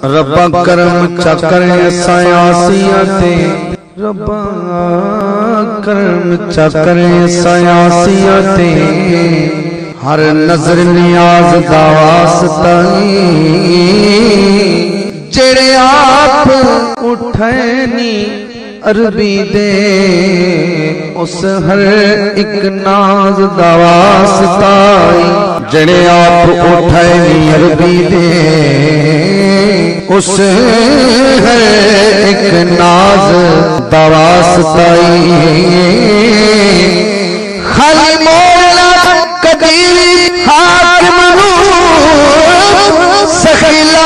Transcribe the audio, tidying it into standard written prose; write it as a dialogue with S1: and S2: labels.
S1: ربا کرم چکر سیاسیاتے ربا کرم چکر سیاسیاتے ہر نظر نیاز دا واسطائی جڑے آپ اٹھینی عربی دے اس ہر ایک ناز دا واسطائی جڑے آپ اٹھینی عربی دے اس ہر ایک ناز دا واسطائی خالی مولا قدیر حاکم سخیلا